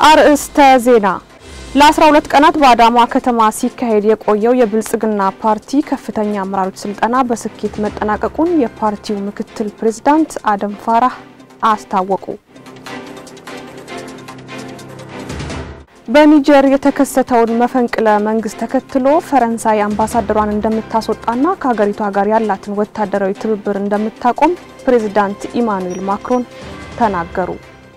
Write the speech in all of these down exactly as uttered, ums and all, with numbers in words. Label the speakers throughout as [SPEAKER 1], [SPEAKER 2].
[SPEAKER 1] አርእስተ ዜና ለ12 ቀናት በአዳማ ከተማ ሲካሄድ የቆየው የብልጽግና ፓርቲ ከፍተኛ አመራሮች ስልጠና በስኬት መጠናቀቁን የፓርቲው ምክትል ፕሬዝዳንት አደም ፋራህ አስታወቁ። በኒጀር የተከሰተውን መፈንቅለ መንግስት ተከትሎ ፈረንሳይ አምባሳደሯን እንደምታስወጣና ከሀገሪቱ ጋር ያላትን ወታደራዊ ትብብር እንደምታቆም ፕሬዝዳንት ኢማኑኤል ማክሮን ተናገሩ።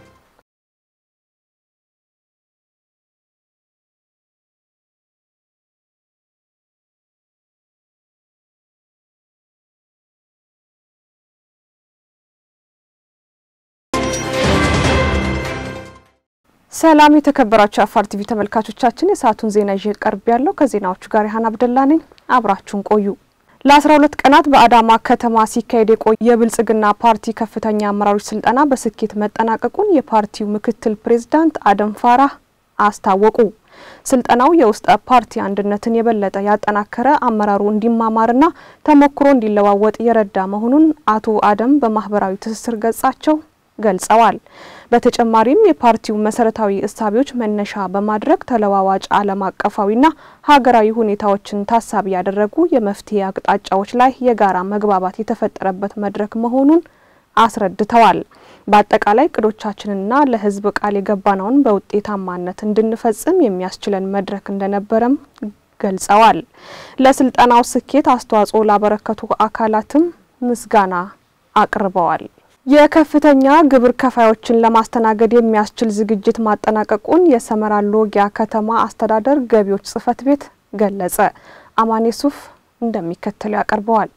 [SPEAKER 1] ሰላም የተከበራችሁ አፋር ቲቪ ተመልካቾቻችን የሰዓቱን ዜና ይዤ ቀርብ ያለው ከዜናዎቹ ጋር ይሃን አብደላ ነኝ አብራችሁን ቆዩ። ለ12 ቀናት በአዳማ ከተማ ሲካሄድ የቆየው የብልጽግና ፓርቲ ከፍተኛ አመራሮች ስልጠና በስኬት መጠናቀቁን የፓርቲው ምክትል ፕሬዝዳንት አደም ፋራህ አስታወቁ። ስልጠናው የውስጥ ፓርቲ አንድነትን የበለጠ ያጠናከረ አመራሩ እንዲማማርና ተሞክሮ እንዲለዋወጥ የረዳ መሆኑን አቶ አደም በማህበራዊ ትስስር ገጻቸው ገልጸዋል። በተጨማሪም የፓርቲው መሰረታዊ እሳቢዎች መነሻ በማድረግ ተለዋዋጭ ዓለም አቀፋዊና ሀገራዊ ሁኔታዎችን ታሳቢ ያደረጉ የመፍትሄ አቅጣጫዎች ላይ የጋራ መግባባት የተፈጠረበት መድረክ መሆኑን አስረድተዋል። በአጠቃላይ ቅዶቻችንና ለህዝብ ቃል የገባናውን በውጤታማነት እንድንፈጽም የሚያስችለን መድረክ እንደነበረም ገልጸዋል። ለስልጠናው ስኬት አስተዋጽኦ ላበረከቱ አካላትም ምስጋና አቅርበዋል። የከፍተኛ ግብር ከፋዮችን ለማስተናገድ የሚያስችል ዝግጅት ማጠናቀቁን የሰመራ ሎጊያ ከተማ አስተዳደር ገቢዎች ጽፈት ቤት ገለጸ። አማኔ ሱፍ እንደሚከተለው ያቀርበዋል።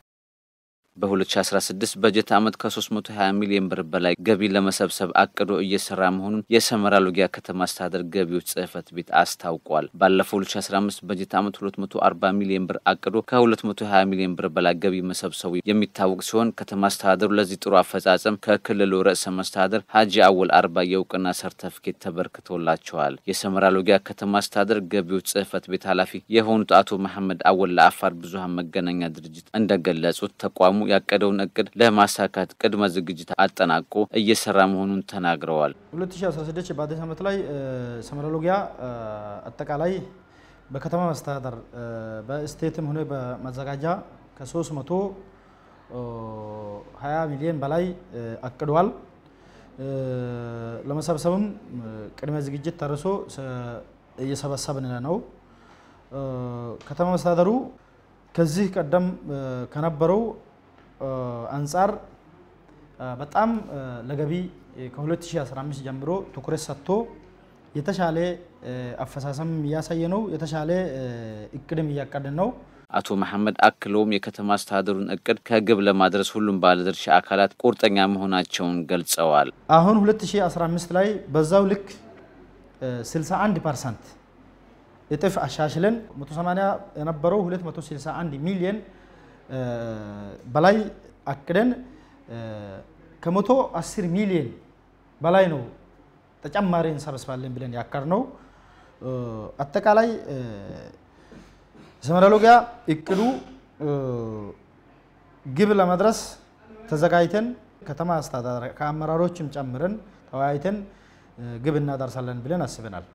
[SPEAKER 2] በ2016 በጀት ዓመት ከ320 ሚሊዮን ብር በላይ ገቢ ለመሰብሰብ አቅዶ እየሰራ መሆኑን የሰመራ ሎጊያ ከተማ አስተዳደር ገቢዎች ጽፈት ቤት አስታውቋል። ባለፈው ሁለት ሺህ አስራ አምስት በጀት ዓመት ሁለት መቶ አርባ ሚሊዮን ብር አቅዶ ከ220 ሚሊዮን ብር በላይ ገቢ መሰብሰቡ የሚታወቅ ሲሆን ከተማ አስተዳደሩ ለዚህ ጥሩ አፈጻጸም ከክልሉ ርዕሰ መስተዳድር ሀጂ አወል አርባ የእውቅና ሰርተፊኬት ተበርክቶላቸዋል። የሰመራ ሎጊያ ከተማ አስተዳደር ገቢዎች ጽፈት ቤት ኃላፊ የሆኑት አቶ መሐመድ አወል ለአፋር ብዙሃን መገናኛ ድርጅት እንደገለጹት ተቋሙ ያቀደውን እቅድ ለማሳካት ቅድመ ዝግጅት አጠናቆ እየሰራ መሆኑን ተናግረዋል።
[SPEAKER 3] ሁለት ሺህ አስራ ስድስት በአዲስ ዓመት ላይ ሰመራ ሎጊያ አጠቃላይ በከተማ መስተዳድር በስቴትም ሆነ በመዘጋጃ ከ320 ሚሊዮን በላይ አቅዷል። ለመሰብሰብም ቅድመ ዝግጅት ተርሶ እየሰበሰብን ነው። ከተማ መስተዳድሩ ከዚህ ቀደም ከነበረው አንፃር በጣም ለገቢ ከ ሁለት ሺህ አስራ አምስት ጀምሮ ትኩረት ሰጥቶ የተሻለ አፈሳሰም ያሳየ ነው። የተሻለ እቅድም ያቀደ ነው።
[SPEAKER 2] አቶ መሐመድ አክሎም የከተማ አስተዳደሩን እቅድ ከግብ ለማድረስ ሁሉም ባለድርሻ አካላት ቁርጠኛ መሆናቸውን ገልጸዋል።
[SPEAKER 3] አሁን ሁለት ሺህ አስራ አምስት ላይ በዛው ልክ ስልሳ አንድ ፐርሰንት እጥፍ አሻሽለን መቶ ሰማንያ የነበረው ሁለት መቶ ስልሳ አንድ ሚሊዮን በላይ አቅደን ከመቶ አስር ሚሊዮን በላይ ነው ተጨማሪ እንሰበስባለን ብለን ያቀርነው። አጠቃላይ ሰመራ ሎጊያ እቅዱ ግብ ለማድረስ ተዘጋጅተን ከተማ አስተዳደር ከአመራሮችም ጨምረን ተወያይተን ግብ እናደርሳለን ብለን አስበናል።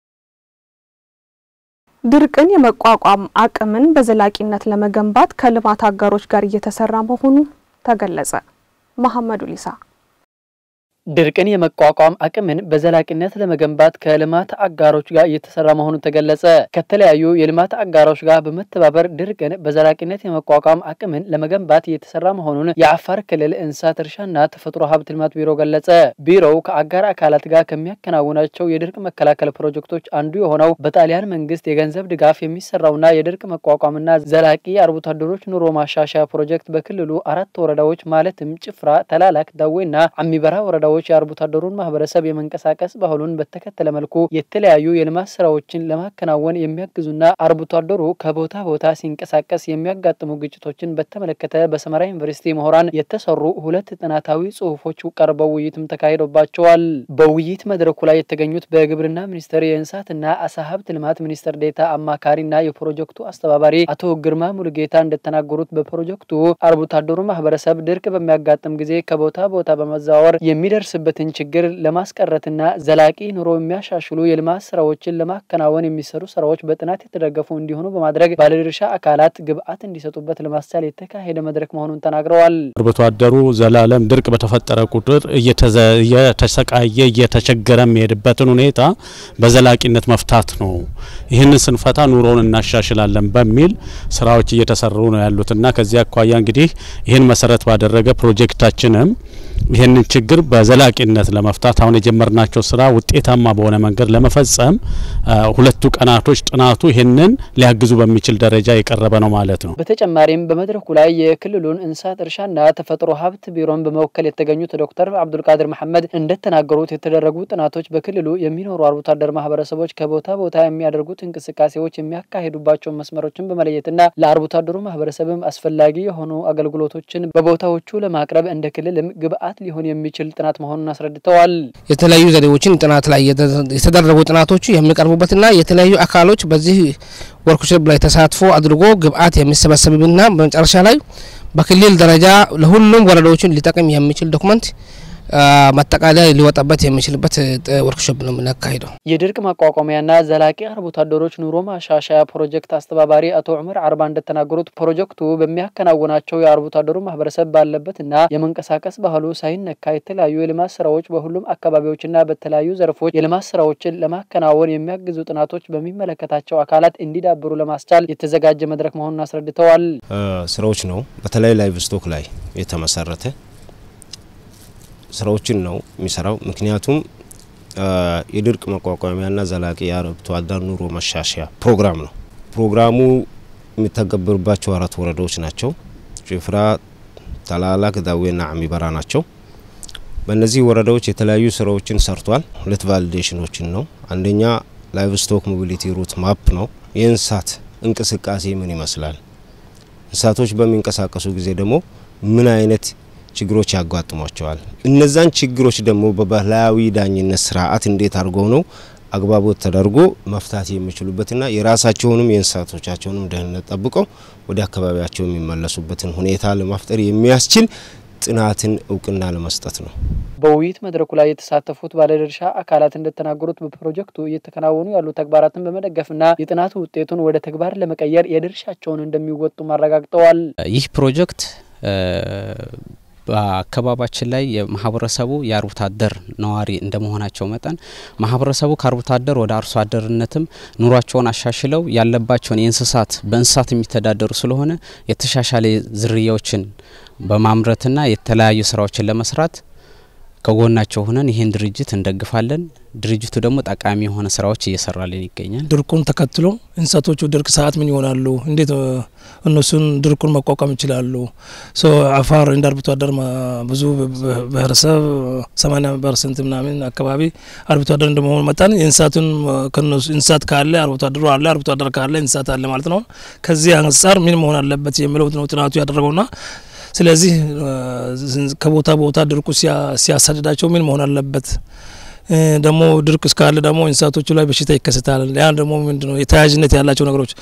[SPEAKER 3] ድርቅን የመቋቋም አቅምን በዘላቂነት ለመገንባት ከልማት አጋሮች ጋር እየተሰራ መሆኑ ተገለጸ። መሐመድ ኡሊሳ
[SPEAKER 4] ድርቅን የመቋቋም አቅምን በዘላቂነት ለመገንባት ከልማት አጋሮች ጋር እየተሰራ መሆኑ ተገለጸ። ከተለያዩ የልማት አጋሮች ጋር በመተባበር ድርቅን በዘላቂነት የመቋቋም አቅምን ለመገንባት እየተሰራ መሆኑን የአፋር ክልል እንስሳት እርሻና ተፈጥሮ ሀብት ልማት ቢሮ ገለጸ። ቢሮው ከአጋር አካላት ጋር ከሚያከናውናቸው የድርቅ መከላከል ፕሮጀክቶች አንዱ የሆነው በጣሊያን መንግስት የገንዘብ ድጋፍ የሚሰራውና የድርቅ መቋቋምና ዘላቂ አርብቶ አደሮች ኑሮ ማሻሻያ ፕሮጀክት በክልሉ አራት ወረዳዎች ማለትም ጭፍራ፣ ተላላክ፣ ዳዌና አሚበራ ወረዳ የአርብቶ አደሩን ማህበረሰብ የመንቀሳቀስ ባህሉን በተከተለ መልኩ የተለያዩ የልማት ስራዎችን ለማከናወን የሚያግዙና አርብቶ አደሩ ከቦታ ቦታ ሲንቀሳቀስ የሚያጋጥሙ ግጭቶችን በተመለከተ በሰመራ ዩኒቨርሲቲ ምሁራን የተሰሩ ሁለት ጥናታዊ ጽሁፎች ቀርበው ውይይትም ተካሂዶባቸዋል። በውይይት መድረኩ ላይ የተገኙት በግብርና ሚኒስቴር የእንስሳትና አሳ ሀብት ልማት ሚኒስቴር ዴታ አማካሪና የፕሮጀክቱ አስተባባሪ አቶ ግርማ ሙሉጌታ እንደተናገሩት በፕሮጀክቱ አርብቶ አደሩ ማህበረሰብ ድርቅ በሚያጋጥም ጊዜ ከቦታ ቦታ በመዛወር የሚደር የሚደርስበትን ችግር ለማስቀረትና ዘላቂ ኑሮ የሚያሻሽሉ የልማት ስራዎችን ለማከናወን የሚሰሩ ስራዎች በጥናት የተደገፉ እንዲሆኑ በማድረግ ባለድርሻ አካላት ግብአት እንዲሰጡበት ለማስቻል የተካሄደ መድረክ መሆኑን ተናግረዋል።
[SPEAKER 5] አርብቶ አደሩ ዘላለም ድርቅ በተፈጠረ ቁጥር እየተሰቃየ እየተቸገረ የሚሄድበትን ሁኔታ በዘላቂነት መፍታት ነው። ይህን ስንፈታ ኑሮውን እናሻሽላለን በሚል ስራዎች እየተሰሩ ነው ያሉትና ከዚያ አኳያ እንግዲህ ይህን መሰረት ባደረገ ፕሮጀክታችንም ይህንን ችግር በዘላቂነት ለመፍታት አሁን የጀመርናቸው ስራ ውጤታማ በሆነ መንገድ ለመፈጸም ሁለቱ ቀናቶች ጥናቱ ይህንን ሊያግዙ በሚችል ደረጃ የቀረበ ነው ማለት ነው።
[SPEAKER 4] በተጨማሪም በመድረኩ ላይ የክልሉን እንስሳት እርሻና ተፈጥሮ ሀብት ቢሮን በመወከል የተገኙት ዶክተር አብዱልቃድር መሐመድ እንደተናገሩት የተደረጉ ጥናቶች በክልሉ የሚኖሩ አርብቶ አደር ማህበረሰቦች ከቦታ ቦታ የሚያደርጉት እንቅስቃሴዎች የሚያካሂዱባቸው መስመሮችን በመለየትና ለአርብቶ አደሩ ማህበረሰብም አስፈላጊ የሆኑ አገልግሎቶችን በቦታዎቹ ለማቅረብ እንደ ክልልም ግብአት ሊሆን የሚችል ጥናት መሆኑን አስረድተዋል።
[SPEAKER 6] የተለያዩ ዘዴዎችን ጥናት ላይ የተደረጉ ጥናቶቹ የሚቀርቡበትና የተለያዩ አካሎች በዚህ ወርክሾፕ ላይ ተሳትፎ አድርጎ ግብአት የሚሰበሰብና በመጨረሻ ላይ በክልል ደረጃ ለሁሉም ወረዳዎችን ሊጠቅም የሚችል ዶክመንት ማጠቃለያ ሊወጣበት የሚችልበት ወርክሾፕ ነው የምናካሂደው።
[SPEAKER 4] የድርቅ ማቋቋሚያና ዘላቂ አርብቶ አደሮች ኑሮ ማሻሻያ ፕሮጀክት አስተባባሪ አቶ ዑመር አርባ እንደተናገሩት ፕሮጀክቱ በሚያከናውናቸው የአርብቶ አደሩ ማህበረሰብ ባለበትና የመንቀሳቀስ ባህሉ ሳይነካ የተለያዩ የልማት ስራዎች በሁሉም አካባቢዎችና በተለያዩ ዘርፎች የልማት ስራዎችን ለማከናወን የሚያግዙ ጥናቶች በሚመለከታቸው አካላት እንዲዳብሩ ለማስቻል የተዘጋጀ መድረክ መሆኑን አስረድተዋል።
[SPEAKER 7] ስራዎች ነው በተለይ ላይቭ ስቶክ ላይ የተመሰረተ ስራዎችን ነው የሚሰራው። ምክንያቱም የድርቅ መቋቋሚያና ዘላቂ የአርብቶ አደር ኑሮ ማሻሻያ ፕሮግራም ነው። ፕሮግራሙ የሚተገበሩባቸው አራት ወረዳዎች ናቸው። ጭፍራ፣ ተላላክ፣ ዳዌና አሚበራ ናቸው። በእነዚህ ወረዳዎች የተለያዩ ስራዎችን ሰርቷል። ሁለት ቫሊዴሽኖችን ነው። አንደኛ ላይቭ ስቶክ ሞቢሊቲ ሩት ማፕ ነው። የእንስሳት እንቅስቃሴ ምን ይመስላል፣ እንስሳቶች በሚንቀሳቀሱ ጊዜ ደግሞ ምን አይነት ችግሮች ያጋጥሟቸዋል፣ እነዛን ችግሮች ደግሞ በባህላዊ ዳኝነት ስርዓት እንዴት አድርገው ነው አግባቦት ተደርጎ መፍታት የሚችሉበትና የራሳቸውንም የእንስሳቶቻቸውንም ደህንነት ጠብቀው ወደ አካባቢያቸው የሚመለሱበትን ሁኔታ ለማፍጠር የሚያስችል ጥናትን እውቅና ለመስጠት ነው።
[SPEAKER 4] በውይይት መድረኩ ላይ የተሳተፉት ባለድርሻ አካላት እንደተናገሩት በፕሮጀክቱ እየተከናወኑ ያሉ ተግባራትን በመደገፍና የጥናቱ ውጤቱን ወደ ተግባር ለመቀየር የድርሻቸውን እንደሚወጡ ማረጋግጠዋል።
[SPEAKER 8] ይህ ፕሮጀክት በአካባቢያችን ላይ የማህበረሰቡ የአርብቶ አደር ነዋሪ እንደመሆናቸው መጠን ማህበረሰቡ ከአርብቶ አደር ወደ አርሶ አደርነትም ኑሯቸውን አሻሽለው ያለባቸውን የእንስሳት በእንስሳት የሚተዳደሩ ስለሆነ የተሻሻለ ዝርያዎችን በማምረትና የተለያዩ ስራዎችን ለመስራት ከጎናቸው ሆነን ይሄን ድርጅት እንደግፋለን። ድርጅቱ ደግሞ ጠቃሚ የሆነ ስራዎች እየሰራልን ይገኛል።
[SPEAKER 6] ድርቁን ተከትሎ እንስሳቶቹ ድርቅ ሰዓት ምን ይሆናሉ፣ እንዴት እነሱን ድርቁን መቋቋም ይችላሉ። ሶ አፋር እንደ አርብቶ አደር ብዙ ብሔረሰብ ሰማንያ ፐርሰንት ምናምን አካባቢ አርብቶ አደር እንደመሆኑ መጣን እንስሳቱን ከነሱ እንስሳት ካለ አርብቶ አደሩ አለ፣ አርብቶ አደር ካለ እንስሳት አለ ማለት ነው። ከዚህ አንፃር ምን መሆን አለበት የሚለው ነው ጥናቱ ያደረገውና ስለዚህ ከቦታ ቦታ ድርቁ ሲያሳድዳቸው ምን መሆን አለበት ደግሞ ድርቅ እስካለ ደግሞ እንስሳቶቹ ላይ በሽታ ይከሰታል። ያን ደግሞ ምንድነው የተያያዥነት ያላቸው ነገሮች።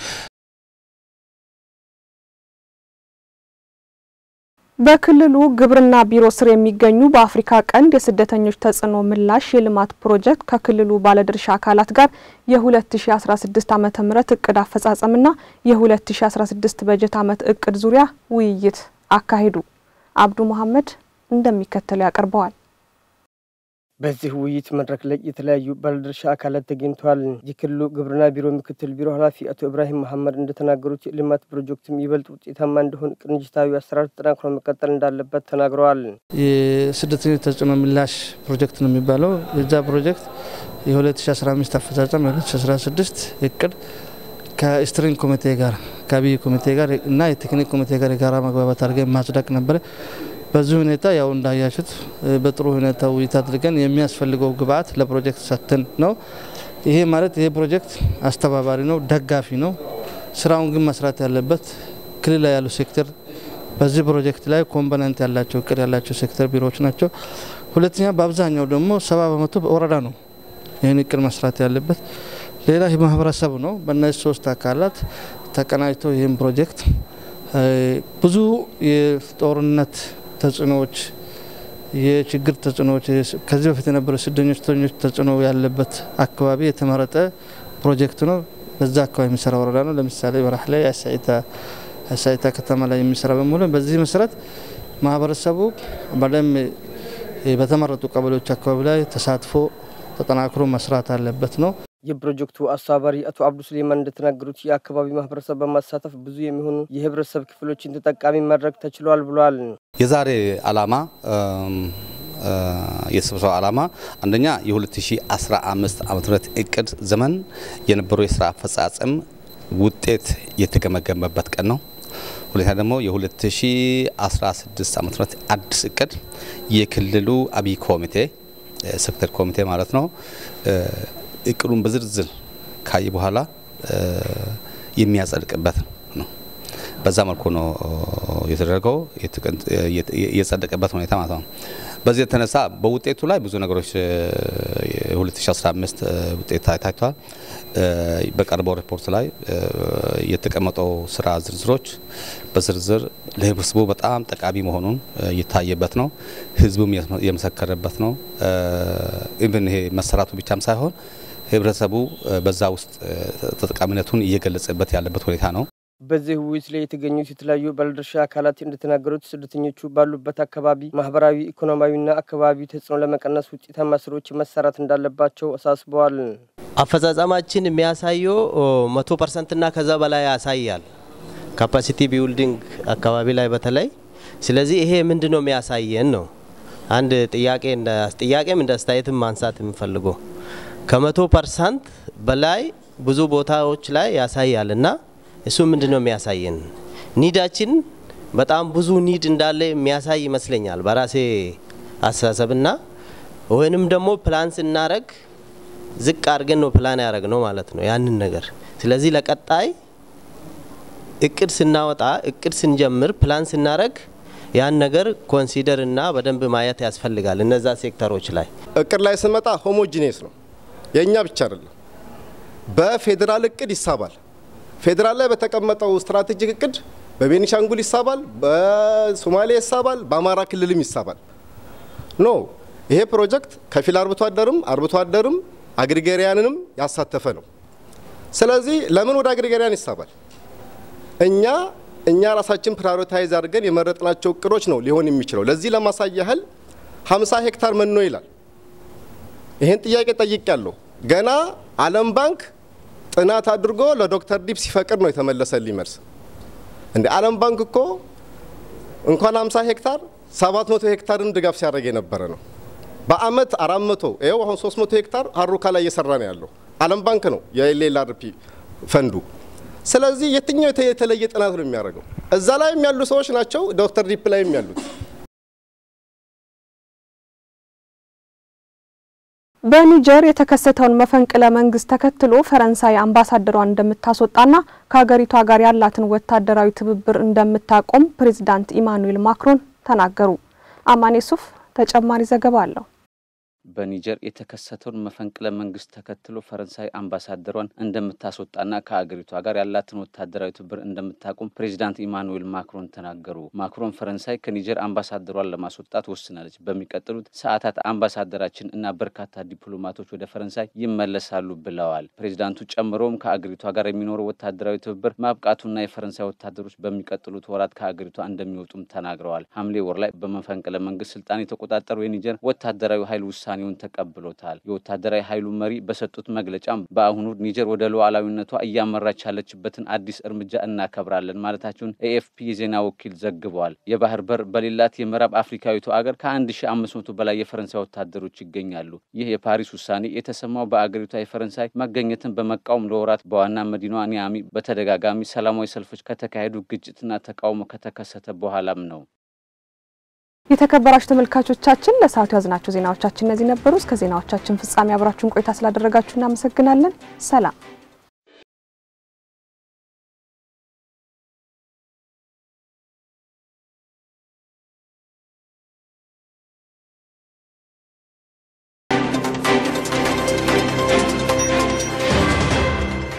[SPEAKER 1] በክልሉ ግብርና ቢሮ ስር የሚገኙ በአፍሪካ ቀንድ የስደተኞች ተጽዕኖ ምላሽ የልማት ፕሮጀክት ከክልሉ ባለድርሻ አካላት ጋር የ2016 ዓመተ ምህረት እቅድ አፈጻጸምና የ2016 በጀት ዓመት እቅድ ዙሪያ ውይይት አካሂዱ። አብዱ መሐመድ እንደሚከተለው ያቀርበዋል።
[SPEAKER 9] በዚህ ውይይት መድረክ ላይ የተለያዩ ባለድርሻ አካላት ተገኝተዋል። የክልሉ ግብርና ቢሮ ምክትል ቢሮ ኃላፊ አቶ ኢብራሂም መሐመድ እንደተናገሩት ልማት ፕሮጀክቱም ይበልጥ ውጤታማ እንዲሆን ቅንጅታዊ አሰራር ተጠናክሮ መቀጠል እንዳለበት ተናግረዋል።
[SPEAKER 10] የስደተኞች ተጽዕኖ ምላሽ ፕሮጀክት ነው የሚባለው። የዛ ፕሮጀክት የ2015 አፈጻጸም የ2016 እቅድ ከስትሪንግ ኮሚቴ ጋር ከቢዩ ኮሚቴ ጋር እና የቴክኒክ ኮሚቴ ጋር የጋራ መግባባት አድርገን ማጽደቅ ነበር። በዚህ ሁኔታ ያው እንዳያችሁት በጥሩ ሁኔታ ውይይት አድርገን የሚያስፈልገው ግብአት ለፕሮጀክት ሰጥተን ነው። ይሄ ማለት ይሄ ፕሮጀክት አስተባባሪ ነው፣ ደጋፊ ነው። ስራውን ግን መስራት ያለበት ክልል ላይ ያለው ሴክተር በዚህ ፕሮጀክት ላይ ኮምፖነንት ያላቸው እቅድ ያላቸው ሴክተር ቢሮዎች ናቸው። ሁለተኛ በአብዛኛው ደግሞ ሰባ በመቶ ወረዳ ነው ይሄን እቅድ መስራት ያለበት። ሌላ ማህበረሰብ ነው። በእነዚህ ሶስት አካላት ተቀናጅቶ ይሄን ፕሮጀክት ብዙ የጦርነት ተጽዕኖዎች የችግር ተጽዕኖዎች ከዚህ በፊት የነበሩ ስደኞች ተጽዕኖ ያለበት አካባቢ የተመረጠ ፕሮጀክት ነው። በዛ አካባቢ የሚሰራ ወረዳ ነው። ለምሳሌ በራህ ላይ አሳይታ አሳይታ ከተማ ላይ የሚሰራ በመሆኑ በዚህ መሰረት ማህበረሰቡ በደም በተመረጡ ቀበሌዎች አካባቢ ላይ ተሳትፎ ተጠናክሮ መስራት አለበት ነው።
[SPEAKER 9] የፕሮጀክቱ አስተባባሪ አቶ አብዱ ሱሌማን እንደተናገሩት የአካባቢ ማህበረሰብ በማሳተፍ ብዙ የሚሆኑ የህብረተሰብ ክፍሎችን ተጠቃሚ ማድረግ ተችሏል ብለዋል።
[SPEAKER 11] የዛሬ አላማ የስብሰባ አላማ አንደኛ የ2015 ዓመተ ምህረት እቅድ ዘመን የነበረው የስራ አፈጻጸም ውጤት የተገመገመበት ቀን ነው። ሁለተኛ ደግሞ የ2016 ዓመተ ምህረት አዲስ እቅድ የክልሉ አብይ ኮሚቴ ሴክተር ኮሚቴ ማለት ነው እቅዱን በዝርዝር ካይ በኋላ የሚያጸድቅበት ነው። በዛ መልኩ ነው የተደረገው የጸደቀበት ሁኔታ ማለት ነው። በዚህ የተነሳ በውጤቱ ላይ ብዙ ነገሮች የ2015 ውጤት ታይቷል። በቀረበው ሪፖርት ላይ የተቀመጠው ስራ ዝርዝሮች በዝርዝር ለህብረተሰቡ በጣም ጠቃሚ መሆኑን የታየበት ነው። ህዝቡም የመሰከረበት ነው። ኢቭን ይሄ መሰራቱ ብቻም ሳይሆን ህብረተሰቡ በዛ ውስጥ ተጠቃሚነቱን እየገለጸበት ያለበት ሁኔታ ነው።
[SPEAKER 9] በዚህ ውይይት ላይ የተገኙት የተለያዩ ባለድርሻ አካላት እንደተናገሩት ስደተኞቹ ባሉበት አካባቢ ማህበራዊ ኢኮኖሚያዊና አካባቢ ተጽዕኖ ለመቀነስ ውጤታማ ስራዎች መሰራት እንዳለባቸው አሳስበዋል።
[SPEAKER 12] አፈጻጸማችን የሚያሳየው መቶ ፐርሰንት እና ከዛ በላይ ያሳያል ካፓሲቲ ቢልዲንግ አካባቢ ላይ በተለይ። ስለዚህ ይሄ ምንድነው የሚያሳየን ነው አንድ ጥያቄ እንደ ጥያቄም እንደ አስተያየትም ማንሳት የምፈልገው ከመቶ ፐርሰንት በላይ ብዙ ቦታዎች ላይ ያሳያልና እሱ ምንድነው የሚያሳየን ኒዳችን በጣም ብዙ ኒድ እንዳለ የሚያሳይ ይመስለኛል በራሴ አስተሳሰብና ወይንም ደግሞ ፕላን ስናረግ ዝቅ አድርገን ነው ፕላን ያደረግነው ማለት ነው ያንን ነገር። ስለዚህ ለቀጣይ እቅድ ስናወጣ እቅድ ስንጀምር ፕላን ስናረግ ያን ነገር ኮንሲደር እና በደንብ ማየት ያስፈልጋል እነዛ ሴክተሮች ላይ።
[SPEAKER 13] እቅድ ላይ ስንመጣ ሆሞጂኒየስ ነው የኛ ብቻ አይደለም። በፌደራል እቅድ ይሳባል። ፌደራል ላይ በተቀመጠው ስትራቴጂክ እቅድ በቤኒሻንጉል ይሳባል፣ በሶማሌ ይሳባል፣ በአማራ ክልልም ይሳባል። ኖ ይሄ ፕሮጀክት ከፊል አርብቶ አደርም አርብቶ አደርም አግሪጌሪያንንም ያሳተፈ ነው። ስለዚህ ለምን ወደ አግሪጌሪያን ይሳባል? እኛ እኛ ራሳችን ፕራዮሪታይዝ አድርገን የመረጥናቸው እቅዶች ነው ሊሆን የሚችለው። ለዚህ ለማሳያህል ሃምሳ ሄክታር መኖ ይላል። ይሄን ጥያቄ ጠይቄያለሁ። ገና ዓለም ባንክ ጥናት አድርጎ ለዶክተር ዲፕ ሲፈቅድ ነው የተመለሰልኝ መልስ። እንደ ዓለም ባንክ እኮ እንኳን ሃምሳ ሄክታር ሰባት መቶ ሄክታርን ድጋፍ ሲያደርግ የነበረ ነው። በአመት አራት መቶ ይሄው አሁን ሶስት መቶ ሄክታር ሀሩካ ላይ እየሰራ ነው ያለው ዓለም ባንክ ነው የኤልኤልአርፒ ፈንዱ። ስለዚህ የትኛው የተለየ ጥናት ነው የሚያደርገው? እዛ ላይም ያሉ ሰዎች ናቸው ዶክተር ዲፕ ላይም ያሉት።
[SPEAKER 1] በኒጀር የተከሰተውን መፈንቅለ መንግስት ተከትሎ ፈረንሳይ አምባሳደሯን እንደምታስወጣና ከሀገሪቷ ጋር ያላትን ወታደራዊ ትብብር እንደምታቆም ፕሬዝዳንት ኢማኑኤል ማክሮን ተናገሩ። አማኔ ሱፍ ተጨማሪ ዘገባ አለው።
[SPEAKER 2] በኒጀር የተከሰተውን መፈንቅለ መንግስት ተከትሎ ፈረንሳይ አምባሳደሯን እንደምታስወጣና ከሀገሪቷ ጋር ያላትን ወታደራዊ ትብብር እንደምታቆም ፕሬዝዳንት ኢማኑኤል ማክሮን ተናገሩ። ማክሮን ፈረንሳይ ከኒጀር አምባሳደሯን ለማስወጣት ወስናለች። በሚቀጥሉት ሰዓታት አምባሳደራችን እና በርካታ ዲፕሎማቶች ወደ ፈረንሳይ ይመለሳሉ ብለዋል። ፕሬዝዳንቱ ጨምሮም ከሀገሪቷ ጋር የሚኖረው ወታደራዊ ትብብር ማብቃቱና የፈረንሳይ ወታደሮች በሚቀጥሉት ወራት ከሀገሪቷ እንደሚወጡም ተናግረዋል። ሐምሌ ወር ላይ በመፈንቅለ መንግስት ስልጣን የተቆጣጠረው የኒጀር ወታደራዊ ኃይል ውሳኔ ተቀብሎታል። የወታደራዊ ኃይሉ መሪ በሰጡት መግለጫም በአሁኑ ኒጀር ወደ ሉዓላዊነቷ እያመራች ያለችበትን አዲስ እርምጃ እናከብራለን ማለታቸውን ኤኤፍፒ የዜና ወኪል ዘግቧል። የባህር በር በሌላት የምዕራብ አፍሪካዊቱ አገር ከ1500 በላይ የፈረንሳይ ወታደሮች ይገኛሉ። ይህ የፓሪስ ውሳኔ የተሰማው በአገሪቷ የፈረንሳይ መገኘትን በመቃወም ለወራት በዋና መዲናዋ ኒያሚ በተደጋጋሚ ሰላማዊ ሰልፎች ከተካሄዱ ግጭትና ተቃውሞ ከተከሰተ በኋላም ነው። የተከበራችሁ ተመልካቾቻችን ለሰዓቱ ያዝናቸው ዜናዎቻችን እነዚህ ነበሩ። እስከ ዜናዎቻችን ፍጻሜ አብራችሁን ቆይታ ስላደረጋችሁ እናመሰግናለን። ሰላም።